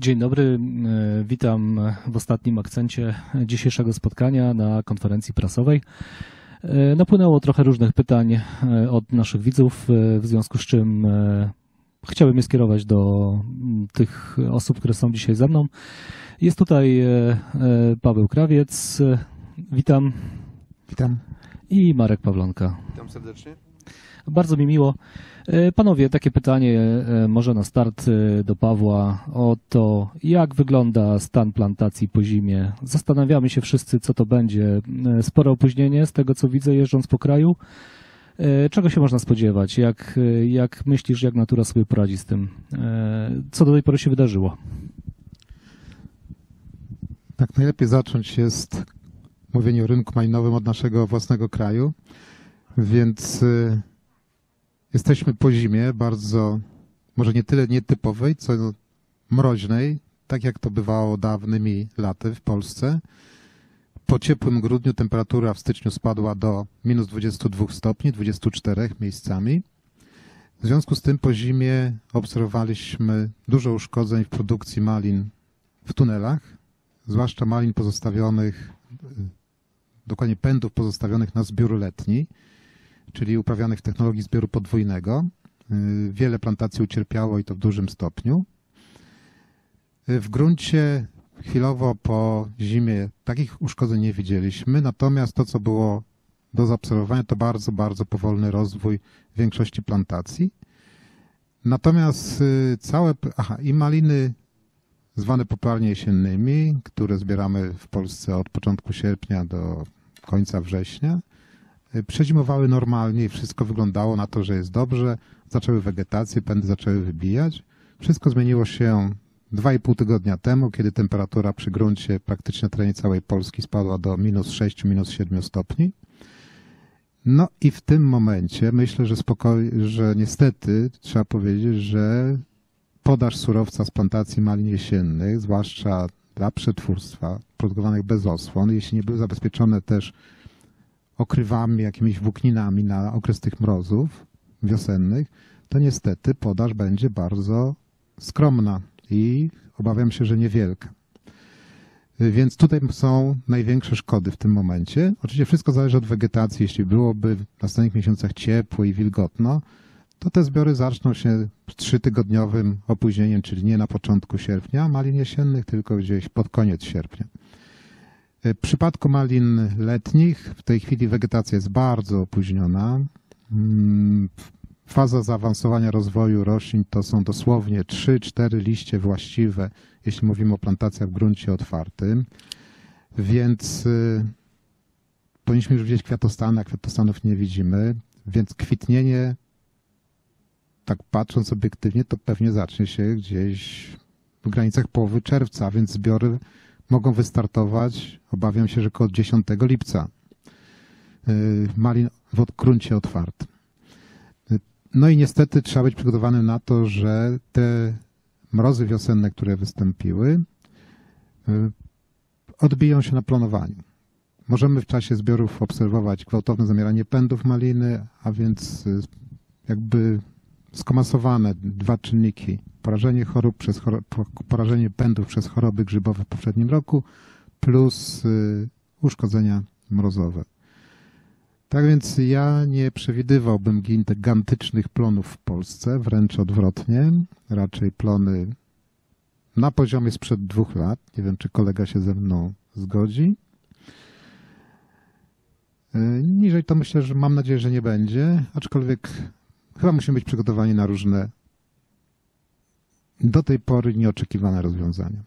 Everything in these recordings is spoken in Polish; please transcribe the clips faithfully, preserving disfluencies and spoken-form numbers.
Dzień dobry, witam w ostatnim akcencie dzisiejszego spotkania na konferencji prasowej. Napłynęło trochę różnych pytań od naszych widzów, w związku z czym chciałbym je skierować do tych osób, które są dzisiaj ze mną. Jest tutaj Paweł Krawiec, witam. Witam. I Marek Pawlonka. Witam serdecznie. Bardzo mi miło. Panowie, takie pytanie może na start do Pawła o to, jak wygląda stan plantacji po zimie. Zastanawiamy się wszyscy, co to będzie. Spore opóźnienie z tego, co widzę, jeżdżąc po kraju. Czego się można spodziewać? Jak, jak myślisz, jak natura sobie poradzi z tym? Co do tej pory się wydarzyło? Tak, najlepiej zacząć jest mówienie o rynku malinowym od naszego własnego kraju, więc jesteśmy po zimie bardzo, może nie tyle nietypowej, co mroźnej, tak jak to bywało dawnymi laty w Polsce. Po ciepłym grudniu temperatura w styczniu spadła do minus dwudziestu dwóch stopni, dwudziestu czterech miejscami. W związku z tym po zimie obserwowaliśmy dużo uszkodzeń w produkcji malin w tunelach, zwłaszcza malin pozostawionych, dokładnie pędów pozostawionych na zbiór letni, czyli uprawianych w technologii zbioru podwójnego. Wiele plantacji ucierpiało i to w dużym stopniu. W gruncie chwilowo po zimie takich uszkodzeń nie widzieliśmy, natomiast to, co było do zaobserwowania, to bardzo, bardzo powolny rozwój większości plantacji. Natomiast całe, aha, i maliny zwane popularnie jesiennymi, które zbieramy w Polsce od początku sierpnia do końca września, przezimowały normalnie i wszystko wyglądało na to, że jest dobrze. Zaczęły wegetację, pędy zaczęły wybijać. Wszystko zmieniło się dwa i pół tygodnia temu, kiedy temperatura przy gruncie praktycznie na terenie całej Polski spadła do minus sześciu, minus siedmiu stopni. No i w tym momencie myślę, że spokojnie, że niestety trzeba powiedzieć, że podaż surowca z plantacji malin jesiennych, zwłaszcza dla przetwórstwa produkowanych bez osłon, jeśli nie były zabezpieczone też okrywami, jakimiś włókninami na okres tych mrozów wiosennych, to niestety podaż będzie bardzo skromna i obawiam się, że niewielka. Więc tutaj są największe szkody w tym momencie. Oczywiście wszystko zależy od wegetacji. Jeśli byłoby w następnych miesiącach ciepło i wilgotno, to te zbiory zaczną się z trzytygodniowym opóźnieniem, czyli nie na początku sierpnia malin jesiennych, tylko gdzieś pod koniec sierpnia. W przypadku malin letnich w tej chwili wegetacja jest bardzo opóźniona. Faza zaawansowania rozwoju roślin to są dosłownie trzy cztery liście właściwe, jeśli mówimy o plantacjach w gruncie otwartym. Więc powinniśmy już widzieć kwiatostany, a kwiatostanów nie widzimy. Więc kwitnienie, tak patrząc obiektywnie, to pewnie zacznie się gdzieś w granicach połowy czerwca, więc zbiory mogą wystartować, obawiam się, że około dziesiątego lipca malin w gruncie otwartym. No i niestety trzeba być przygotowanym na to, że te mrozy wiosenne, które wystąpiły, odbiją się na plonowaniu. Możemy w czasie zbiorów obserwować gwałtowne zamieranie pędów maliny, a więc jakby skomasowane dwa czynniki. Porażenie chorób przez chorob, porażenie pędów przez choroby grzybowe w poprzednim roku plus uszkodzenia mrozowe. Tak więc ja nie przewidywałbym gigantycznych plonów w Polsce, wręcz odwrotnie. Raczej plony na poziomie sprzed dwóch lat. Nie wiem, czy kolega się ze mną zgodzi. Niżej to myślę, że mam nadzieję, że nie będzie, aczkolwiek chyba musimy być przygotowani na różne do tej pory nieoczekiwane rozwiązania.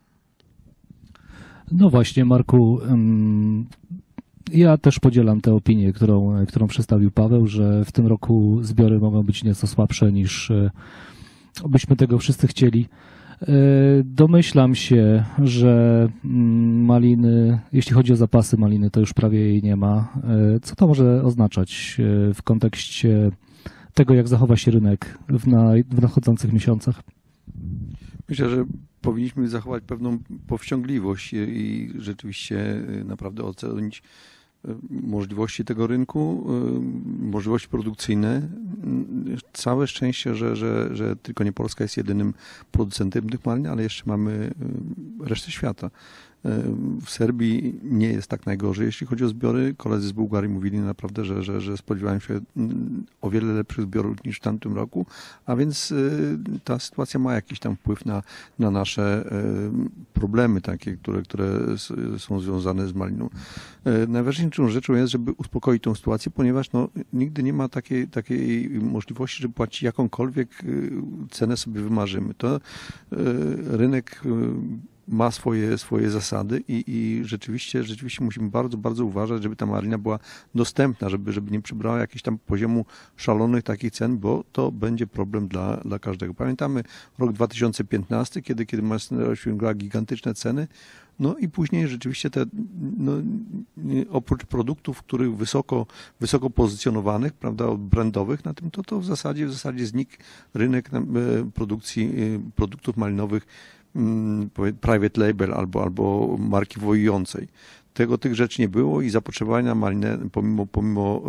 No właśnie, Marku, ja też podzielam tę opinię, którą, którą przedstawił Paweł, że w tym roku zbiory mogą być nieco słabsze niż byśmy tego wszyscy chcieli. Domyślam się, że maliny, jeśli chodzi o zapasy maliny, to już prawie jej nie ma. Co to może oznaczać w kontekście tego, jak zachowa się rynek w, na, w nadchodzących miesiącach? Myślę, że powinniśmy zachować pewną powściągliwość i rzeczywiście naprawdę ocenić możliwości tego rynku, możliwości produkcyjne. Całe szczęście, że, że, że tylko nie Polska jest jedynym producentem tych malin, ale jeszcze mamy resztę świata. W Serbii nie jest tak najgorzej, jeśli chodzi o zbiory. Koledzy z Bułgarii mówili naprawdę, że, że, że spodziewają się o wiele lepszych zbiorów niż w tamtym roku, a więc ta sytuacja ma jakiś tam wpływ na, na nasze problemy takie, które, które są związane z maliną. Najważniejszą rzeczą jest, żeby uspokoić tą sytuację, ponieważ no, nigdy nie ma takiej, takiej możliwości, żeby płacić jakąkolwiek cenę sobie wymarzymy. To rynek ma swoje, swoje zasady i, i rzeczywiście, rzeczywiście musimy bardzo, bardzo uważać, żeby ta malina była dostępna, żeby, żeby nie przybrała jakiegoś tam poziomu szalonych takich cen, bo to będzie problem dla, dla każdego. Pamiętamy rok dwa tysiące piętnasty, kiedy, kiedy malina osiągała gigantyczne ceny, no i później rzeczywiście te, no, oprócz produktów, których wysoko, wysoko pozycjonowanych, prawda, brandowych, na tym to, to w zasadzie, w zasadzie znikł rynek produkcji produktów malinowych, private label albo, albo marki wojującej. Tego, tych rzeczy nie było i zapotrzebowanie na malinę pomimo, pomimo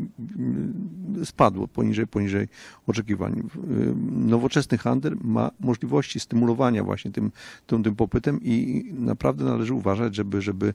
spadło poniżej, poniżej oczekiwań. Nowoczesny handel ma możliwości stymulowania właśnie tym, tym, tym popytem i naprawdę należy uważać, żeby, żeby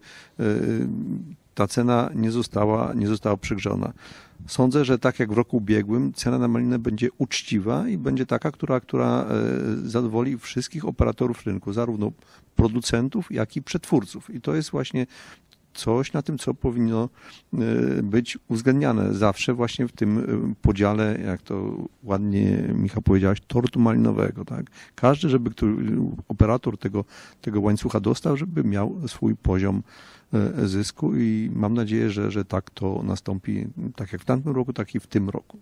ta cena nie została, nie została przygrzana. Sądzę, że tak jak w roku ubiegłym, cena na malinę będzie uczciwa i będzie taka, która, która zadowoli wszystkich operatorów rynku, zarówno producentów, jak i przetwórców. I to jest właśnie coś na tym, co powinno być uwzględniane zawsze właśnie w tym podziale, jak to ładnie Michał powiedziałeś, tortu malinowego. Tak? Każdy, żeby który, operator tego, tego łańcucha dostał, żeby miał swój poziom zysku i mam nadzieję, że, że tak to nastąpi, tak jak w tamtym roku, tak i w tym roku.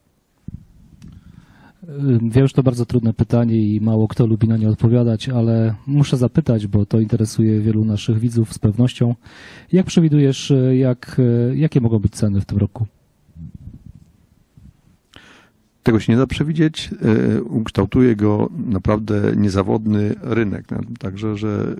Wiem, że to bardzo trudne pytanie i mało kto lubi na nie odpowiadać, ale muszę zapytać, bo to interesuje wielu naszych widzów z pewnością. Jak przewidujesz, jak, jakie mogą być ceny w tym roku? Tego się nie da przewidzieć. Ukształtuje go naprawdę niezawodny rynek. Także, że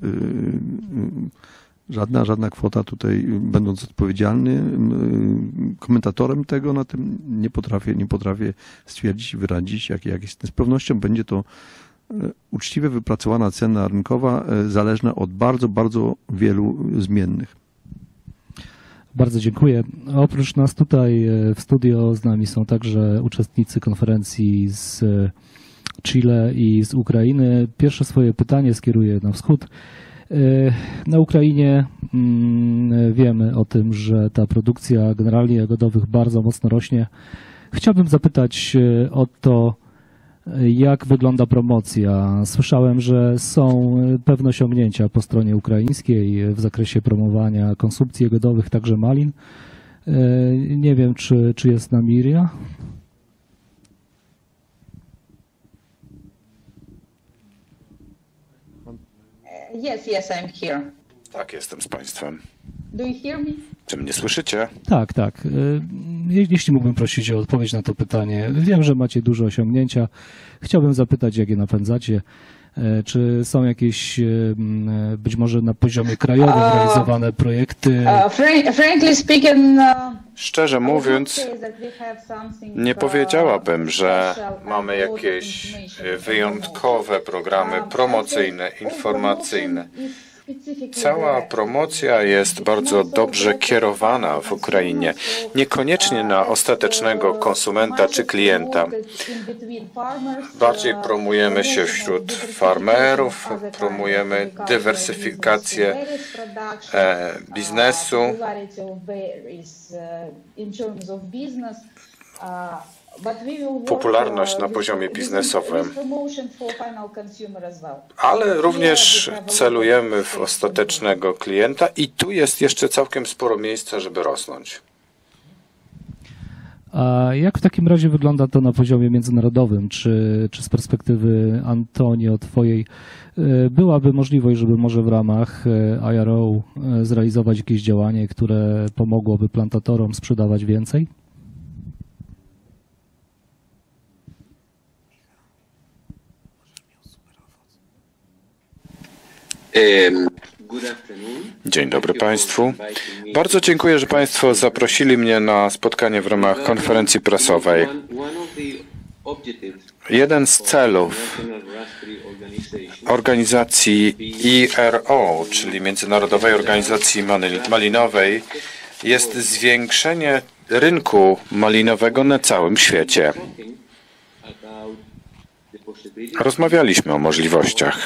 Żadna, żadna kwota tutaj, będąc odpowiedzialny komentatorem tego, na tym nie potrafię, nie potrafię stwierdzić i wyrazić, jak, jak jest. Z pewnością będzie to uczciwie wypracowana cena rynkowa, zależna od bardzo, bardzo wielu zmiennych. Bardzo dziękuję. Oprócz nas tutaj w studio z nami są także uczestnicy konferencji z Chile i z Ukrainy. Pierwsze swoje pytanie skieruję na wschód. Na Ukrainie wiemy o tym, że ta produkcja generalnie jagodowych bardzo mocno rośnie. Chciałbym zapytać o to, jak wygląda promocja. Słyszałem, że są pewne osiągnięcia po stronie ukraińskiej w zakresie promowania konsumpcji jagodowych, także malin. Nie wiem, czy, czy jest z nami Iria? Yes, yes, I'm here. Tak, jestem z Państwem. Do you hear me? Czy mnie słyszycie? Tak, tak. Jeśli mógłbym prosić o odpowiedź na to pytanie. Wiem, że macie duże osiągnięcia. Chciałbym zapytać, jak je napędzacie. Czy są jakieś, być może na poziomie krajowym, uh, realizowane projekty? Uh, fr frankly speaking, uh, Szczerze mówiąc, nie powiedziałabym, że mamy jakieś wyjątkowe programy promocyjne, informacyjne. Cała promocja jest bardzo dobrze kierowana w Ukrainie, niekoniecznie na ostatecznego konsumenta czy klienta. Bardziej promujemy się wśród farmerów, promujemy dywersyfikację e, biznesu. Popularność na poziomie biznesowym, ale również celujemy w ostatecznego klienta i tu jest jeszcze całkiem sporo miejsca, żeby rosnąć. A jak w takim razie wygląda to na poziomie międzynarodowym? Czy, czy z perspektywy, Antonio, twojej, byłaby możliwość, żeby może w ramach I R O zrealizować jakieś działanie, które pomogłoby plantatorom sprzedawać więcej? Um, good afternoon. Dzień dobry Państwu. Bardzo dziękuję, że Państwo zaprosili mnie na spotkanie w ramach konferencji prasowej. Jeden z celów organizacji E R O, czyli Międzynarodowej Organizacji Malinowej, jest zwiększenie rynku malinowego na całym świecie. Rozmawialiśmy o możliwościach,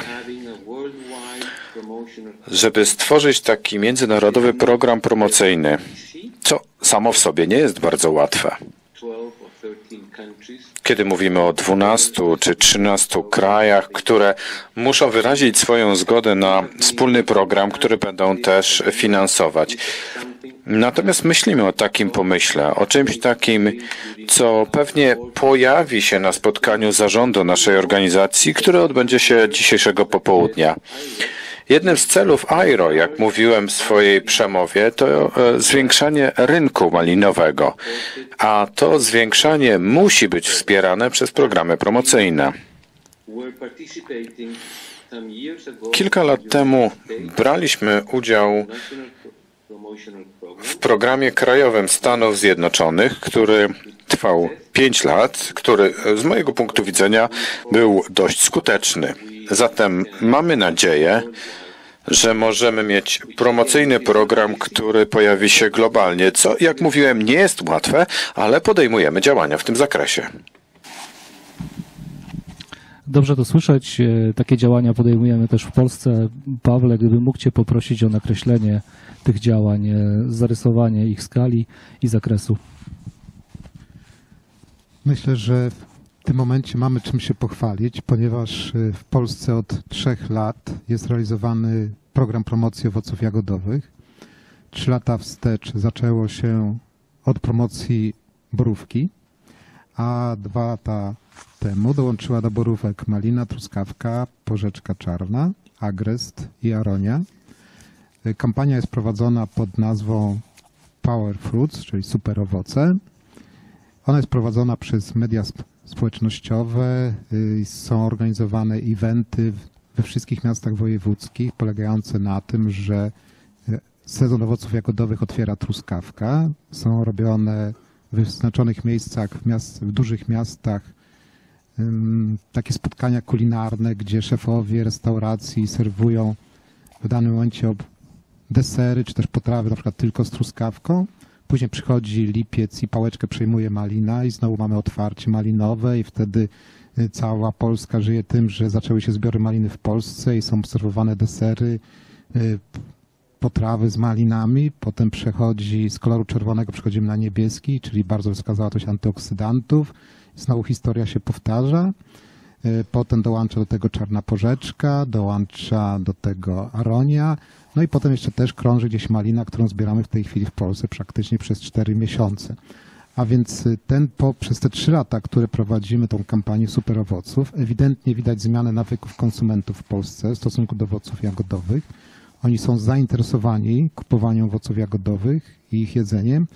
żeby stworzyć taki międzynarodowy program promocyjny, co samo w sobie nie jest bardzo łatwe. Kiedy mówimy o dwunastu czy trzynastu krajach, które muszą wyrazić swoją zgodę na wspólny program, który będą też finansować. Natomiast myślimy o takim pomyśle, o czymś takim, co pewnie pojawi się na spotkaniu zarządu naszej organizacji, które odbędzie się dzisiejszego popołudnia. Jednym z celów A I R O, jak mówiłem w swojej przemowie, to zwiększanie rynku malinowego, a to zwiększanie musi być wspierane przez programy promocyjne. Kilka lat temu braliśmy udział w programie krajowym Stanów Zjednoczonych, który trwał pięć lat, który z mojego punktu widzenia był dość skuteczny. Zatem mamy nadzieję, że możemy mieć promocyjny program, który pojawi się globalnie, co, jak mówiłem, nie jest łatwe, ale podejmujemy działania w tym zakresie. Dobrze to słyszeć. Takie działania podejmujemy też w Polsce. Pawle, gdybym mógł Cię poprosić o nakreślenie tych działań, zarysowanie ich skali i zakresu. Myślę, że w tym momencie mamy czym się pochwalić, ponieważ w Polsce od trzech lat jest realizowany program promocji owoców jagodowych. Trzy lata wstecz zaczęło się od promocji borówki, a dwa lata temu dołączyła do borówek malina, truskawka, porzeczka czarna, agrest i aronia. Kampania jest prowadzona pod nazwą Power Fruits, czyli super owoce. Ona jest prowadzona przez media społecznościowe, są organizowane eventy we wszystkich miastach wojewódzkich, polegające na tym, że sezon owoców jagodowych otwiera truskawka. Są robione w wyznaczonych miejscach, w, miast, w dużych miastach, um, takie spotkania kulinarne, gdzie szefowie restauracji serwują w danym momencie desery, czy też potrawy, na przykład tylko z truskawką. Później przychodzi lipiec i pałeczkę przejmuje malina i znowu mamy otwarcie malinowe i wtedy cała Polska żyje tym, że zaczęły się zbiory maliny w Polsce i są serwowane desery, potrawy z malinami. Potem przechodzi z koloru czerwonego, przechodzimy na niebieski, czyli bardzo wysoka zawartość antyoksydantów. Znowu historia się powtarza. Potem dołącza do tego czarna porzeczka, dołącza do tego aronia. No i potem jeszcze też krąży gdzieś malina, którą zbieramy w tej chwili w Polsce praktycznie przez cztery miesiące. A więc ten, po, przez te trzy lata, które prowadzimy tą kampanię super owoców, ewidentnie widać zmianę nawyków konsumentów w Polsce w stosunku do owoców jagodowych. Oni są zainteresowani kupowaniem owoców jagodowych i ich jedzeniem.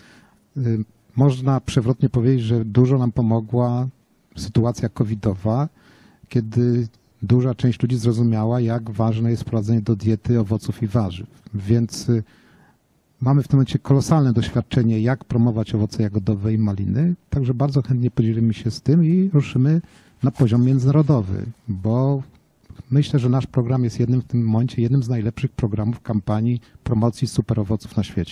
Można przewrotnie powiedzieć, że dużo nam pomogła sytuacja covidowa, kiedy duża część ludzi zrozumiała, jak ważne jest wprowadzenie do diety owoców i warzyw. Więc mamy w tym momencie kolosalne doświadczenie, jak promować owoce jagodowe i maliny. Także bardzo chętnie podzielimy się z tym i ruszymy na poziom międzynarodowy, bo myślę, że nasz program jest jednym w tym momencie jednym z najlepszych programów kampanii promocji super owoców na świecie.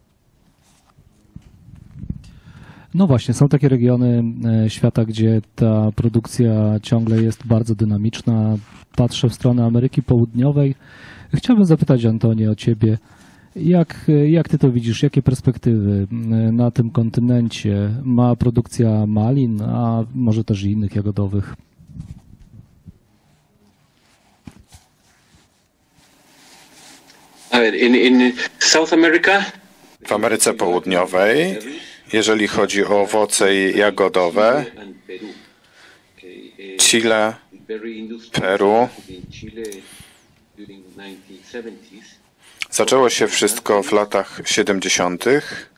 No właśnie, są takie regiony świata, gdzie ta produkcja ciągle jest bardzo dynamiczna. Patrzę w stronę Ameryki Południowej. Chciałbym zapytać, Antonie, o Ciebie. Jak, jak Ty to widzisz? Jakie perspektywy na tym kontynencie ma produkcja malin, a może też i innych jagodowych? In, in South America? W Ameryce Południowej, jeżeli chodzi o owoce jagodowe, Chile, Peru. Zaczęło się wszystko w latach siedemdziesiątych.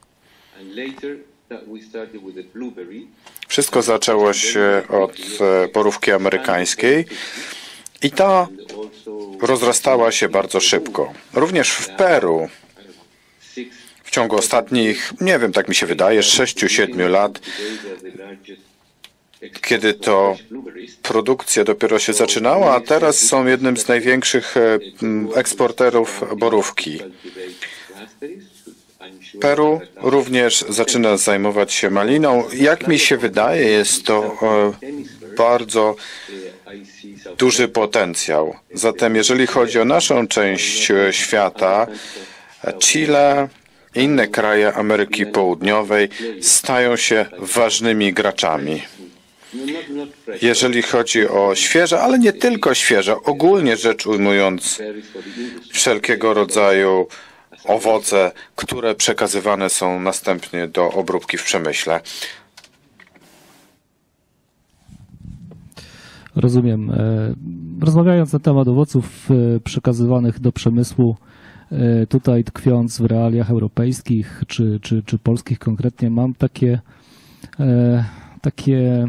Wszystko zaczęło się od borówki amerykańskiej, I ta rozrastała się bardzo szybko. Również w Peru w ciągu ostatnich, nie wiem, tak mi się wydaje, sześciu, siedmiu lat, kiedy to produkcja dopiero się zaczynała, a teraz są jednym z największych eksporterów borówki. Peru również zaczyna zajmować się maliną. Jak mi się wydaje, jest to bardzo duży potencjał. Zatem jeżeli chodzi o naszą część świata, Chile i inne kraje Ameryki Południowej stają się ważnymi graczami. Jeżeli chodzi o świeże, ale nie tylko świeże, ogólnie rzecz ujmując, wszelkiego rodzaju owoce, które przekazywane są następnie do obróbki w przemyśle. Rozumiem. Rozmawiając na temat owoców przekazywanych do przemysłu, tutaj tkwiąc w realiach europejskich czy, czy, czy polskich konkretnie, mam takie, takie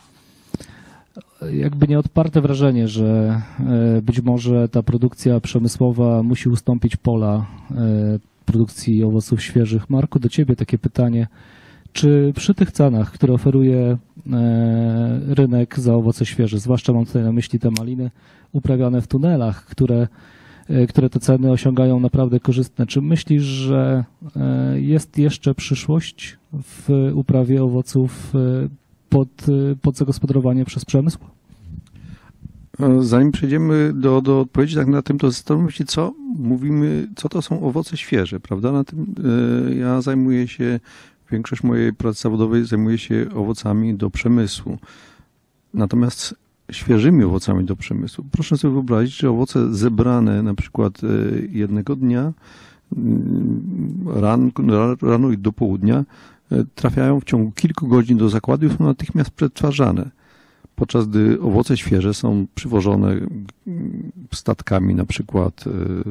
jakby nieodparte wrażenie, że być może ta produkcja przemysłowa musi ustąpić pola produkcji owoców świeżych. Marku, do Ciebie takie pytanie. Czy przy tych cenach, które oferuje rynek za owoce świeże, zwłaszcza mam tutaj na myśli te maliny uprawiane w tunelach, które, które te ceny osiągają naprawdę korzystne, czy myślisz, że jest jeszcze przyszłość w uprawie owoców pod, pod zagospodarowanie przez przemysł? Zanim przejdziemy do, do odpowiedzi tak na tym, to zastanówmy się, co mówimy, co to są owoce świeże, prawda? Na tym ja zajmuję się, większość mojej pracy zawodowej zajmuje się owocami do przemysłu. Natomiast świeżymi owocami do przemysłu. Proszę sobie wyobrazić, że owoce zebrane na przykład jednego dnia, ran, rano i do południa, trafiają w ciągu kilku godzin do zakładu i są natychmiast przetwarzane. Podczas gdy owoce świeże są przywożone statkami na przykład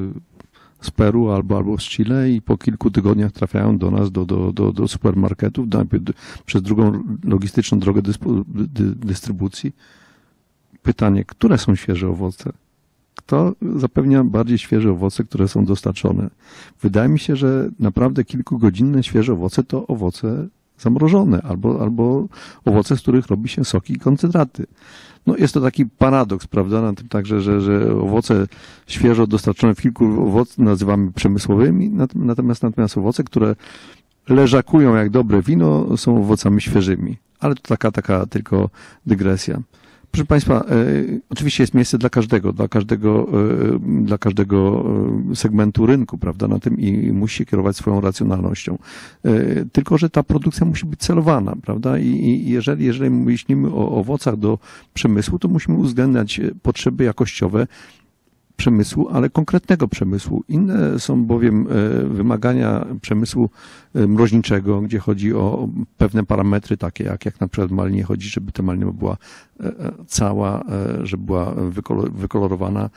z Peru albo, albo z Chile i po kilku tygodniach trafiają do nas, do, do, do, do supermarketów, najpierw przez drugą logistyczną drogę dyspo, dy, dystrybucji. Pytanie, które są świeże owoce? Kto zapewnia bardziej świeże owoce, które są dostarczone? Wydaje mi się, że naprawdę kilkugodzinne świeże owoce to owoce zamrożone albo, albo owoce, z których robi się soki i koncentraty. No jest to taki paradoks, prawda, na tym także, że, że owoce świeżo dostarczone w kilku owoc nazywamy przemysłowymi, natomiast, natomiast owoce, które leżakują jak dobre wino, są owocami świeżymi. Ale to taka, taka tylko dygresja. Proszę Państwa, e, oczywiście jest miejsce dla każdego, dla każdego, e, dla każdego segmentu rynku, prawda, na tym i, i musi się kierować swoją racjonalnością. E, tylko, że ta produkcja musi być celowana, prawda, i, i jeżeli, jeżeli myślimy o owocach do przemysłu, to musimy uwzględniać potrzeby jakościowe przemysłu, ale konkretnego przemysłu. Inne są bowiem wymagania przemysłu mroźniczego, gdzie chodzi o pewne parametry takie, jak, jak na przykład w malinie chodzi, żeby ta malina była cała, żeby była wykolorowana,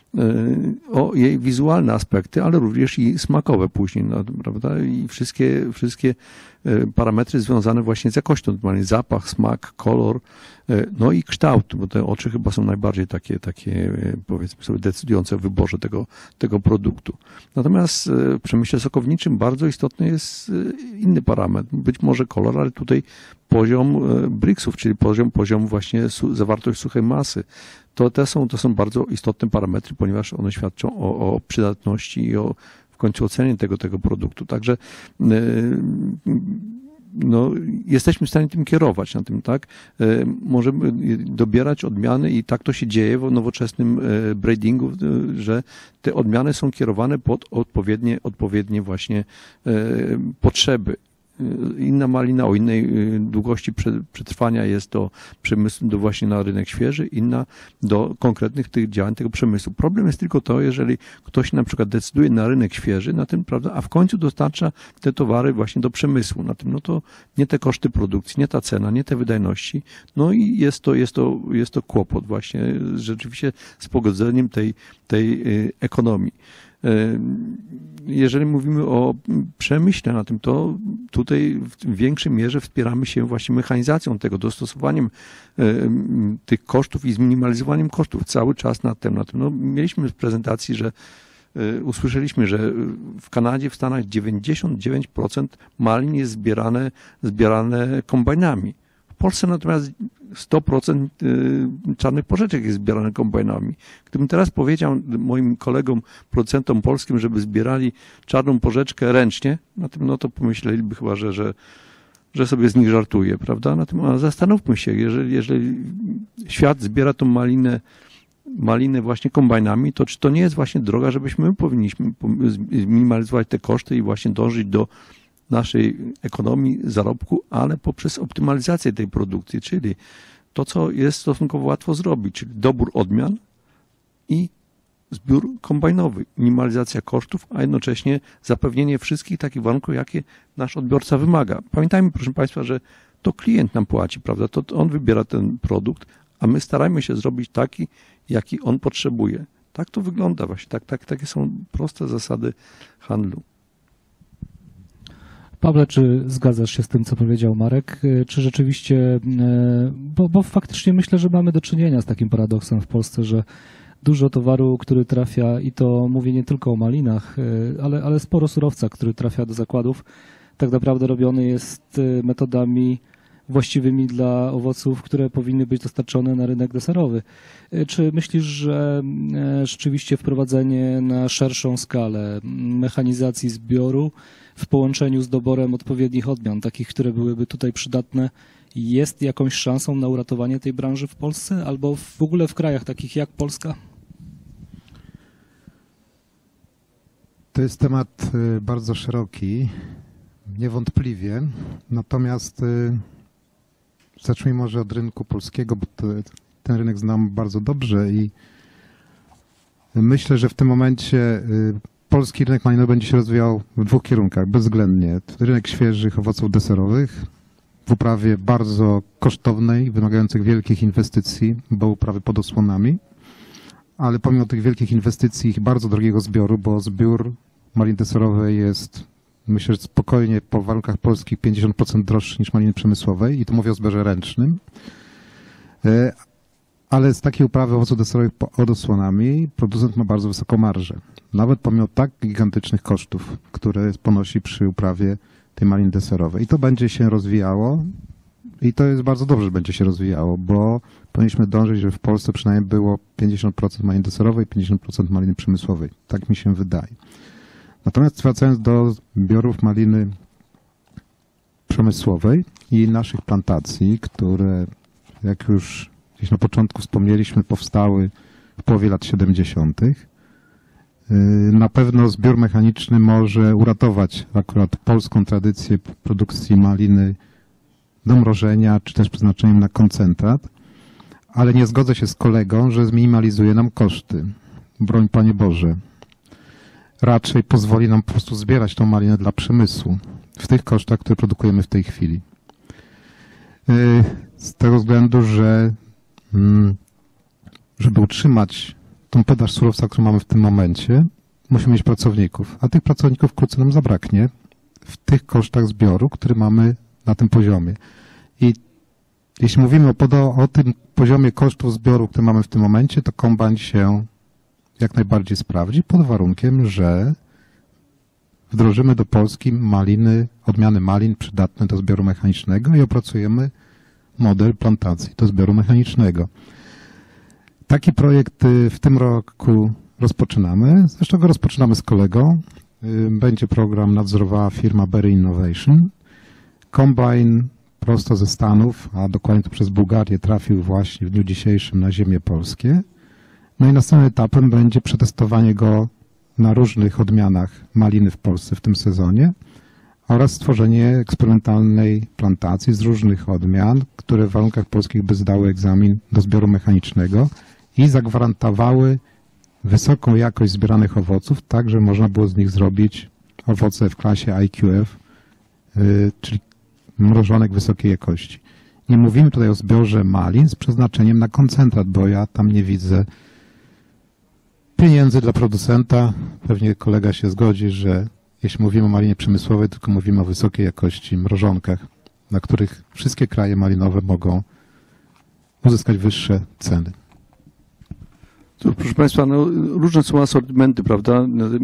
o jej wizualne aspekty, ale również i smakowe później, no, prawda? I wszystkie, wszystkie parametry związane właśnie z jakością maliny, zapach, smak, kolor, no i kształt, bo te oczy chyba są najbardziej takie, takie powiedzmy sobie decydujące w wyborze tego, tego produktu. Natomiast w przemyśle sokowniczym bardzo istotny jest inny parametr, być może kolor, ale tutaj poziom briksów, czyli poziom, poziom właśnie su, zawartość suchej masy. To, te są, to są bardzo istotne parametry, ponieważ one świadczą o, o przydatności i o w końcu ocenie tego, tego produktu. Także no, jesteśmy w stanie tym kierować na tym, tak? Możemy dobierać odmiany i tak to się dzieje w nowoczesnym breedingu, że te odmiany są kierowane pod odpowiednie, odpowiednie właśnie potrzeby. Inna malina o innej długości przetrwania jest do przemysłu, do właśnie na rynek świeży, inna do konkretnych tych działań tego przemysłu. Problem jest tylko to, jeżeli ktoś na przykład decyduje na rynek świeży, na tym, prawda, a w końcu dostarcza te towary właśnie do przemysłu, na tym, no to nie te koszty produkcji, nie ta cena, nie te wydajności, no i jest to, jest to, jest to kłopot właśnie rzeczywiście z pogodzeniem tej, tej ekonomii. Jeżeli mówimy o przemyśle na tym, to tutaj w większej mierze wspieramy się właśnie mechanizacją tego, dostosowaniem tych kosztów i zminimalizowaniem kosztów cały czas na tym. Na tym. No, mieliśmy w prezentacji, że usłyszeliśmy, że w Kanadzie, w Stanach dziewięćdziesiąt dziewięć procent malin jest zbierane, zbierane kombajnami. W Polsce natomiast sto procent czarnych porzeczek jest zbierane kombajnami. Gdybym teraz powiedział moim kolegom, producentom polskim, żeby zbierali czarną porzeczkę ręcznie, na tym, no to pomyśleliby chyba, że, że, że sobie z nich żartuje, prawda? Na tym, a zastanówmy się, jeżeli, jeżeli świat zbiera tą malinę malinę właśnie kombajnami, to czy to nie jest właśnie droga, żebyśmy my powinniśmy zminimalizować te koszty i właśnie dążyć do naszej ekonomii, zarobku, ale poprzez optymalizację tej produkcji, czyli to, co jest stosunkowo łatwo zrobić, czyli dobór odmian i zbiór kombajnowy, minimalizacja kosztów, a jednocześnie zapewnienie wszystkich takich warunków, jakie nasz odbiorca wymaga. Pamiętajmy, proszę Państwa, że to klient nam płaci, prawda? To on wybiera ten produkt, a my starajmy się zrobić taki, jaki on potrzebuje. Tak to wygląda właśnie. Tak, tak, takie są proste zasady handlu. Pawle, czy zgadzasz się z tym, co powiedział Marek? Czy rzeczywiście, bo, bo faktycznie myślę, że mamy do czynienia z takim paradoksem w Polsce, że dużo towaru, który trafia, i to mówię nie tylko o malinach, ale, ale sporo surowca, który trafia do zakładów, tak naprawdę robiony jest metodami właściwymi dla owoców, które powinny być dostarczone na rynek deserowy. Czy myślisz, że rzeczywiście wprowadzenie na szerszą skalę mechanizacji zbioru w połączeniu z doborem odpowiednich odmian, takich, które byłyby tutaj przydatne, jest jakąś szansą na uratowanie tej branży w Polsce albo w ogóle w krajach takich jak Polska? To jest temat bardzo szeroki, niewątpliwie. Natomiast zacznijmy może od rynku polskiego, bo to, ten rynek znam bardzo dobrze i myślę, że w tym momencie polski rynek malinowy będzie się rozwijał w dwóch kierunkach, bezwzględnie. Rynek świeżych owoców deserowych w uprawie bardzo kosztownej, wymagających wielkich inwestycji, bo uprawy pod osłonami, ale pomimo tych wielkich inwestycji i bardzo drogiego zbioru, bo zbiór malin deserowej jest, myślę, że spokojnie po warunkach polskich pięćdziesiąt procent droższy niż maliny przemysłowej i to mówię o zbiorze ręcznym. Ale z takiej uprawy owoców deserowych pod osłonami producent ma bardzo wysoką marżę. Nawet pomimo tak gigantycznych kosztów, które ponosi przy uprawie tej maliny deserowej. I to będzie się rozwijało i to jest bardzo dobrze, że będzie się rozwijało, bo powinniśmy dążyć, żeby w Polsce przynajmniej było pięćdziesiąt procent maliny deserowej i pięćdziesiąt procent maliny przemysłowej. Tak mi się wydaje. Natomiast wracając do zbiorów maliny przemysłowej i naszych plantacji, które, jak już gdzieś na początku wspomnieliśmy, powstały w połowie lat siedemdziesiątych. Na pewno zbiór mechaniczny może uratować akurat polską tradycję produkcji maliny do mrożenia, czy też przeznaczeniem na koncentrat, ale nie zgodzę się z kolegą, że zminimalizuje nam koszty. Broń Panie Boże. Raczej pozwoli nam po prostu zbierać tą malinę dla przemysłu w tych kosztach, które produkujemy w tej chwili. Z tego względu, że żeby utrzymać tą podaż surowca, którą mamy w tym momencie, musimy mieć pracowników, a tych pracowników wkrótce nam zabraknie w tych kosztach zbioru, które mamy na tym poziomie. I jeśli mówimy o, o tym poziomie kosztów zbioru, który mamy w tym momencie, to kombajn się jak najbardziej sprawdzi, pod warunkiem, że wdrożymy do Polski maliny, odmiany malin przydatne do zbioru mechanicznego i opracujemy model plantacji do zbioru mechanicznego. Taki projekt w tym roku rozpoczynamy. Zresztą go rozpoczynamy z kolegą. Będzie program nadzorowała firma Berry Innovation. Kombajn prosto ze Stanów, a dokładnie to przez Bułgarię, trafił właśnie w dniu dzisiejszym na ziemię polskie. No i następnym etapem będzie przetestowanie go na różnych odmianach maliny w Polsce w tym sezonie oraz stworzenie eksperymentalnej plantacji z różnych odmian, które w warunkach polskich by zdały egzamin do zbioru mechanicznego i zagwarantowały wysoką jakość zbieranych owoców, tak że można było z nich zrobić owoce w klasie I Q F, yy, czyli mrożonek wysokiej jakości. Nie mówimy tutaj o zbiorze malin z przeznaczeniem na koncentrat, bo ja tam nie widzę pieniędzy dla producenta. Pewnie kolega się zgodzi, że jeśli mówimy o malinie przemysłowej, tylko mówimy o wysokiej jakości mrożonkach, na których wszystkie kraje malinowe mogą uzyskać wyższe ceny. To, proszę Państwa, no, różne są asortymenty, prawda?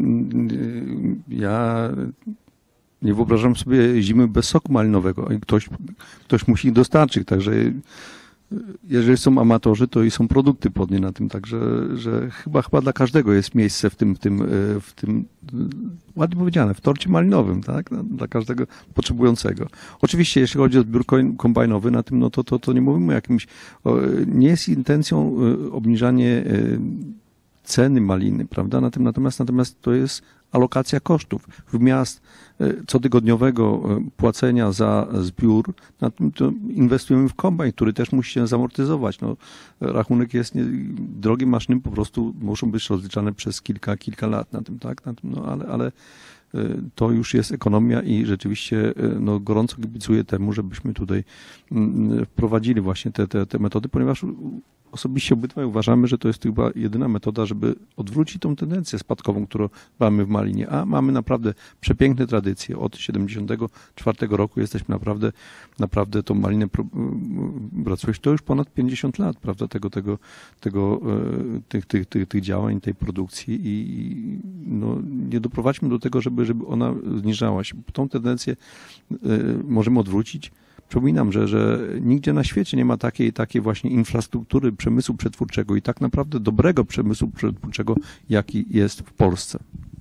Ja nie wyobrażam sobie zimy bez soku malinowego i ktoś, ktoś musi dostarczyć, także jeżeli są amatorzy, to i są produkty płodnie na tym, także że chyba, chyba dla każdego jest miejsce w tym, w tym, w tym, ładnie powiedziane, w torcie malinowym, tak? Dla każdego potrzebującego. Oczywiście, jeśli chodzi o zbiór kombajnowy na tym, no to, to, to nie mówimy o jakimś, nie jest intencją obniżanie ceny maliny, prawda? Na tym, natomiast, natomiast to jest alokacja kosztów. Wmiast cotygodniowego płacenia za zbiór, na tym to inwestujemy w kombajn, który też musi się zamortyzować. No, rachunek jest, nie, drogie maszyny po prostu muszą być rozliczane przez kilka, kilka lat na tym, tak? Na tym, no, ale, ale to już jest ekonomia i rzeczywiście no, gorąco kibicuję temu, żebyśmy tutaj wprowadzili właśnie te, te, te metody, ponieważ osobiście obydwaj uważamy, że to jest chyba jedyna metoda, żeby odwrócić tą tendencję spadkową, którą mamy w Malinie. A mamy naprawdę przepiękne tradycje. Od siedemdziesiątego czwartego roku jesteśmy naprawdę, naprawdę tą malinę pracujesz. To już ponad pięćdziesiąt lat, prawda, tego, tego, tego, tych, tych, tych, tych działań, tej produkcji i no, nie doprowadźmy do tego, żeby, żeby ona zniżała się. Tą tendencję możemy odwrócić. Przypominam, że, że nigdzie na świecie nie ma takiej, takiej właśnie infrastruktury przemysłu przetwórczego i tak naprawdę dobrego przemysłu przetwórczego, jaki jest w Polsce.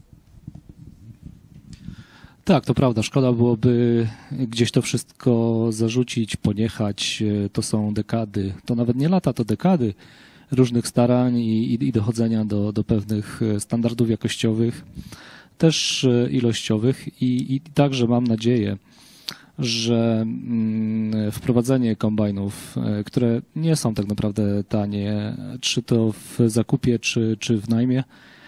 Tak, to prawda. Szkoda byłoby gdzieś to wszystko zarzucić, poniechać. To są dekady, to nawet nie lata, to dekady różnych starań i, i dochodzenia do, do pewnych standardów jakościowych, też ilościowych i, i także mam nadzieję, że wprowadzenie kombajnów, które nie są tak naprawdę tanie, czy to w zakupie, czy, czy w najmie,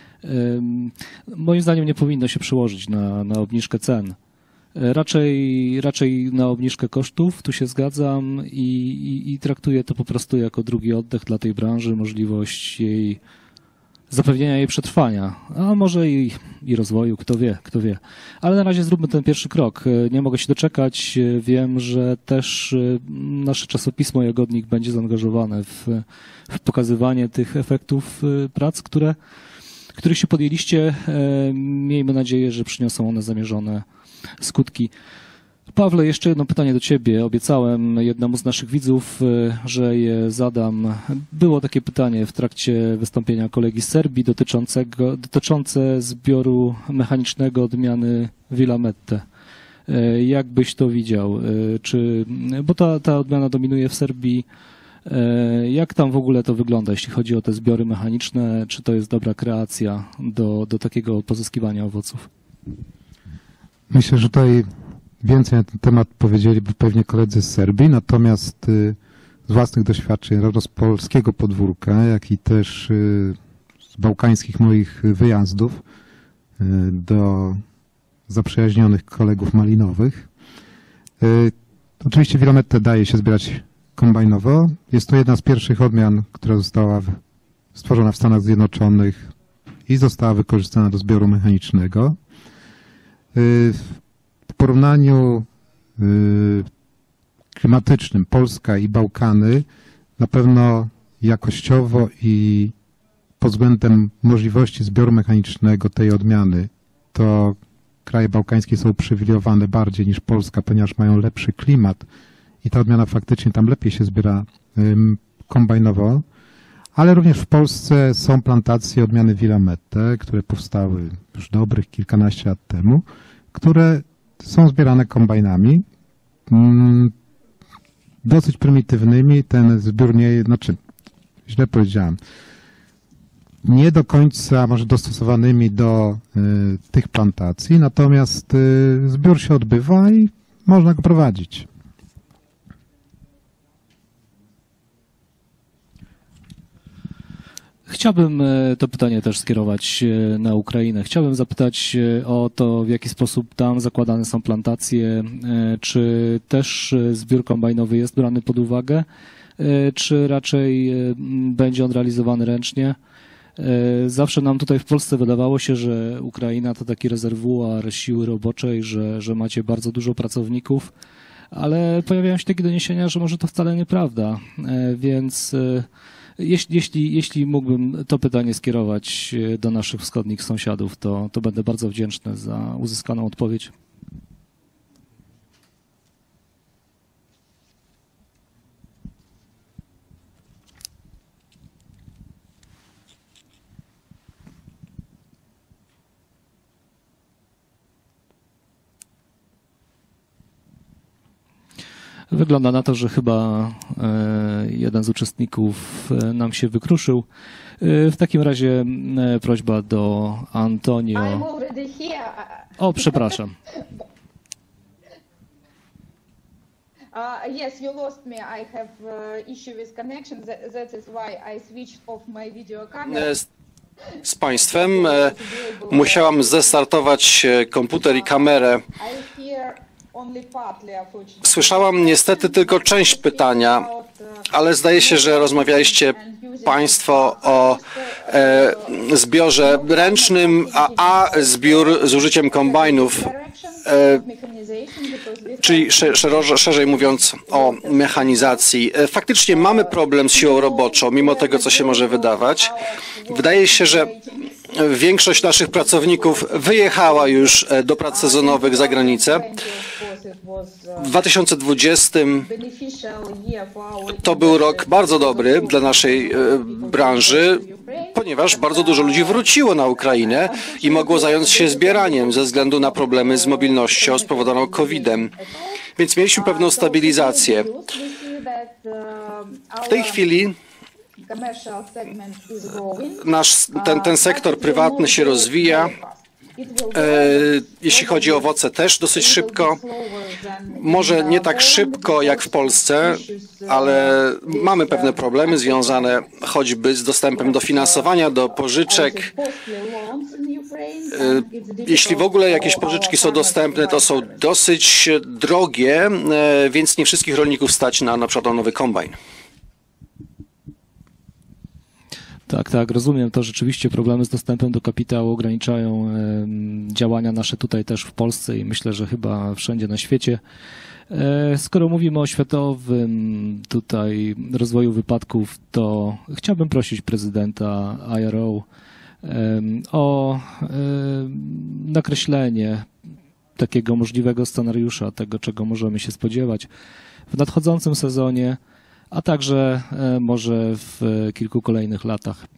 moim zdaniem nie powinno się przełożyć na, na obniżkę cen. Raczej, raczej na obniżkę kosztów, tu się zgadzam i, i, i traktuję to po prostu jako drugi oddech dla tej branży, możliwość jej zapewnienia jej przetrwania, a może i, i rozwoju, kto wie, kto wie. Ale na razie zróbmy ten pierwszy krok. Nie mogę się doczekać. Wiem, że też nasze czasopismo Jagodnik będzie zaangażowane w, w pokazywanie tych efektów prac, które, których się podjęliście. Miejmy nadzieję, że przyniosą one zamierzone skutki. Pawle, jeszcze jedno pytanie do Ciebie. Obiecałem jednemu z naszych widzów, że je zadam. Było takie pytanie w trakcie wystąpienia kolegi z Serbii dotyczącego, dotyczące zbioru mechanicznego odmiany Willamette. Jak byś to widział? Czy, bo ta, ta odmiana dominuje w Serbii. Jak tam w ogóle to wygląda, jeśli chodzi o te zbiory mechaniczne? Czy to jest dobra kreacja do, do takiego pozyskiwania owoców? Myślę, że tutaj więcej na ten temat powiedzieliby pewnie koledzy z Serbii, natomiast y, z własnych doświadczeń, zarówno z polskiego podwórka, jak i też y, z bałkańskich moich wyjazdów y, do zaprzyjaźnionych kolegów malinowych. Y, oczywiście Willamette daje się zbierać kombajnowo. Jest to jedna z pierwszych odmian, która została w, stworzona w Stanach Zjednoczonych i została wykorzystana do zbioru mechanicznego. Y, W porównaniu y, klimatycznym Polska i Bałkany na pewno jakościowo i pod względem możliwości zbioru mechanicznego tej odmiany to kraje bałkańskie są uprzywilejowane bardziej niż Polska, ponieważ mają lepszy klimat i ta odmiana faktycznie tam lepiej się zbiera y, kombajnowo, ale również w Polsce są plantacje odmiany Willamette, które powstały już dobrych kilkanaście lat temu, które są zbierane kombajnami, dosyć prymitywnymi. Ten zbiór nie, znaczy, źle powiedziałem, nie do końca może dostosowanymi do y, tych plantacji, natomiast y, zbiór się odbywa i można go prowadzić. Chciałbym to pytanie też skierować na Ukrainę. Chciałbym zapytać o to, w jaki sposób tam zakładane są plantacje, czy też zbiór kombajnowy jest brany pod uwagę, czy raczej będzie on realizowany ręcznie. Zawsze nam tutaj w Polsce wydawało się, że Ukraina to taki rezerwuar siły roboczej, że, że macie bardzo dużo pracowników, ale pojawiają się takie doniesienia, że może to wcale nieprawda, więc jeśli, jeśli, jeśli mógłbym to pytanie skierować do naszych wschodnich sąsiadów, to, to będę bardzo wdzięczny za uzyskaną odpowiedź. Wygląda na to, że chyba jeden z uczestników nam się wykruszył. W takim razie prośba do Antonio. O, przepraszam. Uh, yes, you lost me. I have uh, issue with connection. That, that is why I switched off my video camera. Z, z państwem e, musiałam zestartować komputer i kamerę. I hear only partly, unfortunately. Słyszałam niestety tylko część pytania, ale zdaje się, że rozmawialiście Państwo o e, zbiorze ręcznym, a, a zbiór z użyciem kombajnów, e, czyli szerzej, szerzej mówiąc o mechanizacji. Faktycznie mamy problem z siłą roboczą, mimo tego, co się może wydawać. Wydaje się, że większość naszych pracowników wyjechała już do prac sezonowych za granicę. W dwa tysiące dwudziestym to był rok bardzo dobry dla naszej branży, ponieważ bardzo dużo ludzi wróciło na Ukrainę i mogło zająć się zbieraniem ze względu na problemy z mobilnością spowodowaną kowidem. Więc mieliśmy pewną stabilizację. W tej chwili nasz, ten, ten sektor prywatny się rozwija. E, jeśli chodzi o owoce, też dosyć szybko. Może nie tak szybko jak w Polsce, ale mamy pewne problemy związane choćby z dostępem do finansowania, do pożyczek. E, jeśli w ogóle jakieś pożyczki są dostępne, to są dosyć drogie, e, więc nie wszystkich rolników stać na na przykład nowy kombajn. Tak, tak, rozumiem to. Rzeczywiście problemy z dostępem do kapitału ograniczają działania nasze tutaj też w Polsce i myślę, że chyba wszędzie na świecie. Skoro mówimy o światowym tutaj rozwoju wypadków, to chciałbym prosić prezydenta I R O o nakreślenie takiego możliwego scenariusza, tego, czego możemy się spodziewać w nadchodzącym sezonie, a także może w kilku kolejnych latach.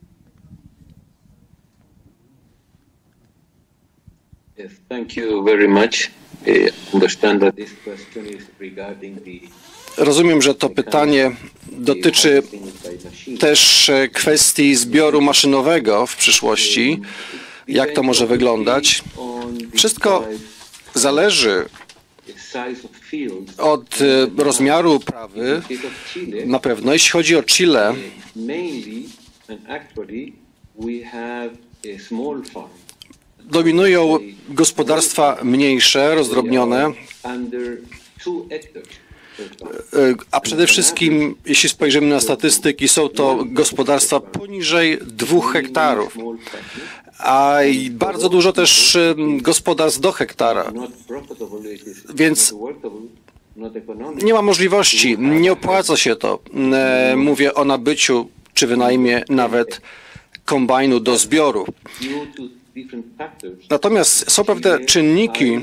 Yes, thank you very much. I understand that this question is regarding the Rozumiem, że to pytanie dotyczy też kwestii zbioru maszynowego w przyszłości. Jak to może wyglądać? Wszystko zależy od rozmiaru uprawy. Na pewno, jeśli chodzi o Chile, dominują gospodarstwa mniejsze, rozdrobnione, a przede wszystkim, jeśli spojrzymy na statystyki, są to gospodarstwa poniżej dwóch hektarów, a i bardzo dużo też gospodarstw do hektara, więc nie ma możliwości, nie opłaca się to. Mówię o nabyciu czy wynajmie nawet kombajnu do zbioru. Natomiast są pewne czynniki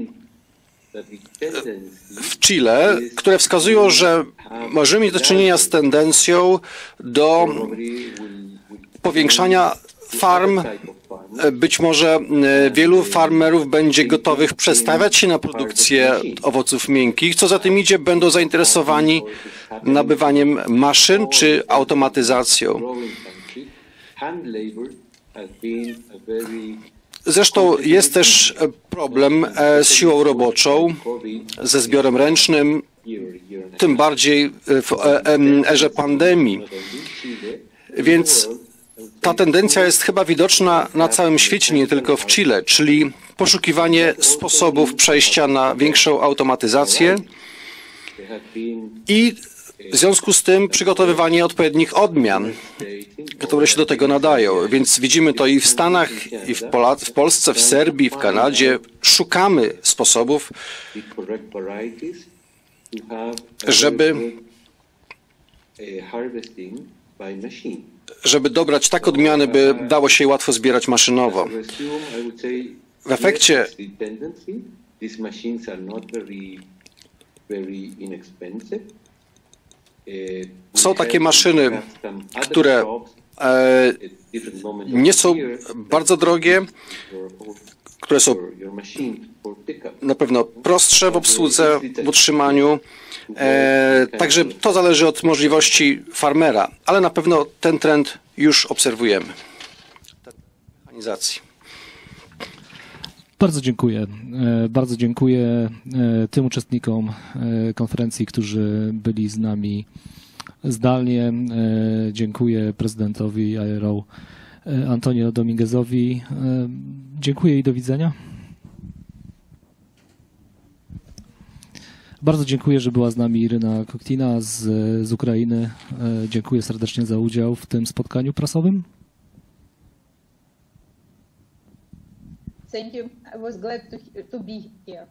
w Chile, które wskazują, że możemy mieć do czynienia z tendencją do powiększania farm. Być może wielu farmerów będzie gotowych przestawiać się na produkcję owoców miękkich. Co za tym idzie, będą zainteresowani nabywaniem maszyn czy automatyzacją. Zresztą jest też problem z siłą roboczą, ze zbiorem ręcznym, tym bardziej w erze pandemii. Więc ta tendencja jest chyba widoczna na całym świecie, nie tylko w Chile, czyli poszukiwanie sposobów przejścia na większą automatyzację i W związku z tym przygotowywanie odpowiednich odmian, które się do tego nadają. Więc widzimy to i w Stanach, i w, Pola w Polsce, w Serbii, w Kanadzie. Szukamy sposobów, żeby, żeby dobrać tak odmiany, by dało się je łatwo zbierać maszynowo. W efekcie są takie maszyny, które e, nie są bardzo drogie, które są na pewno prostsze w obsłudze, w utrzymaniu. E, także to zależy od możliwości farmera, ale na pewno ten trend już obserwujemy. Mechanizacji. Bardzo dziękuję. Bardzo dziękuję tym uczestnikom konferencji, którzy byli z nami zdalnie. Dziękuję prezydentowi I R O Antonio Dominguezowi. Dziękuję i do widzenia. Bardzo dziękuję, że była z nami Iryna Koktina z, z Ukrainy. Dziękuję serdecznie za udział w tym spotkaniu prasowym. Thank you. I was glad to, to be here.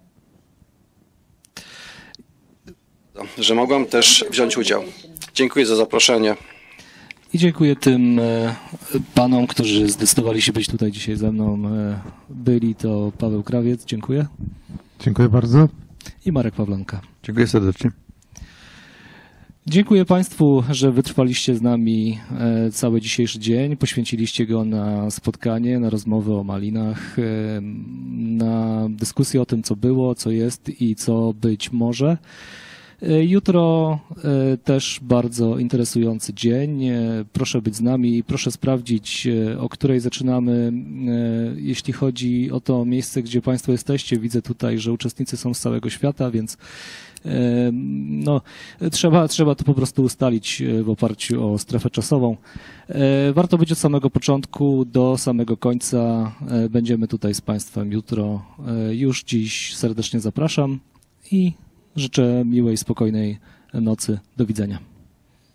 Że mogłam też wziąć udział. Dziękuję za zaproszenie. I dziękuję tym panom, którzy zdecydowali się być tutaj dzisiaj ze mną. Byli to Paweł Krawiec, dziękuję. Dziękuję bardzo. I Marek Pawlanka. Dziękuję serdecznie. Dziękuję Państwu, że wytrwaliście z nami cały dzisiejszy dzień. Poświęciliście go na spotkanie, na rozmowę o malinach, na dyskusję o tym, co było, co jest i co być może. Jutro też bardzo interesujący dzień. Proszę być z nami, proszę sprawdzić, o której zaczynamy. Jeśli chodzi o to miejsce, gdzie Państwo jesteście, widzę tutaj, że uczestnicy są z całego świata, więc no, trzeba, trzeba to po prostu ustalić w oparciu o strefę czasową. Warto być od samego początku do samego końca. Będziemy tutaj z Państwem jutro. Już dziś serdecznie zapraszam i życzę miłej, spokojnej nocy. Do widzenia.